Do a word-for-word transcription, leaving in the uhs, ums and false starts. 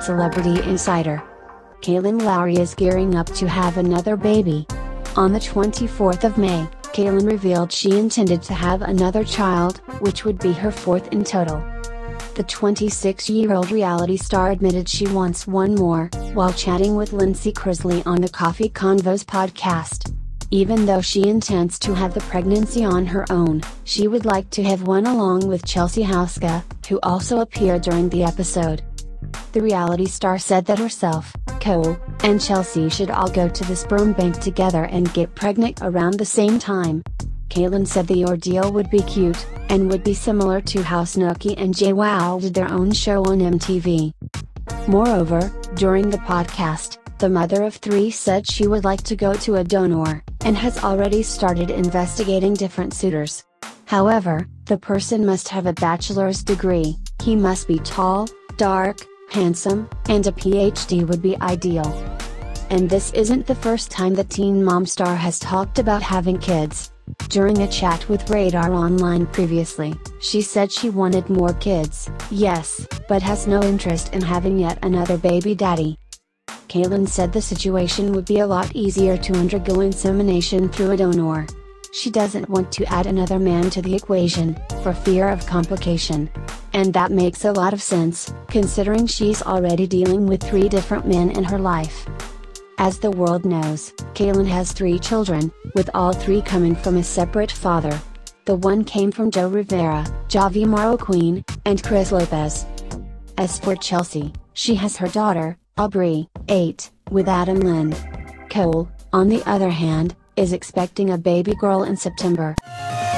Celebrity Insider. Kailyn Lowry is gearing up to have another baby. On the twenty-fourth of May, Kailyn revealed she intended to have another child, which would be her fourth in total. The twenty-six-year-old reality star admitted she wants one more, while chatting with Lindsay Crisley on the Coffee Convos podcast. Even though she intends to have the pregnancy on her own, she would like to have one along with Chelsea Houska, who also appeared during the episode. The reality star said that herself, Cole, and Chelsea should all go to the sperm bank together and get pregnant around the same time. Kailyn said the ordeal would be cute, and would be similar to how Snooki and JWoww did their own show on M T V. Moreover, during the podcast, the mother of three said she would like to go to a donor, and has already started investigating different suitors. However, the person must have a bachelor's degree, he must be tall, dark, handsome, and a P H D would be ideal. And this isn't the first time the teen mom star has talked about having kids. During a chat with Radar Online previously, she said she wanted more kids, yes, but has no interest in having yet another baby daddy. Kailyn said the situation would be a lot easier to undergo insemination through a donor. She doesn't want to add another man to the equation, for fear of complication. And that makes a lot of sense, considering she's already dealing with three different men in her life. As the world knows, Kailyn has three children, with all three coming from a separate father. The one came from Joe Rivera, Javi Marroquin, and Chris Lopez. As for Chelsea, she has her daughter, Aubrey, eight, with Adam Lynn. Cole, on the other hand, is expecting a baby girl in September.